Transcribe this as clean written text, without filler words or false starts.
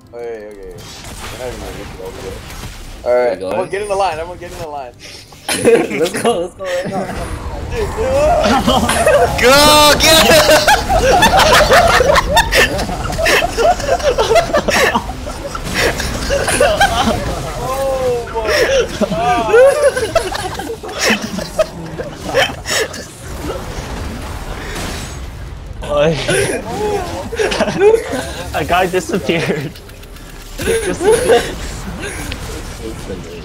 Okay, okay. We're not even gonna get over there. Alright, everyone get in the line, everyone get in the line. Let's go right now. Go, get it! Oh my god. A guy disappeared. He disappeared.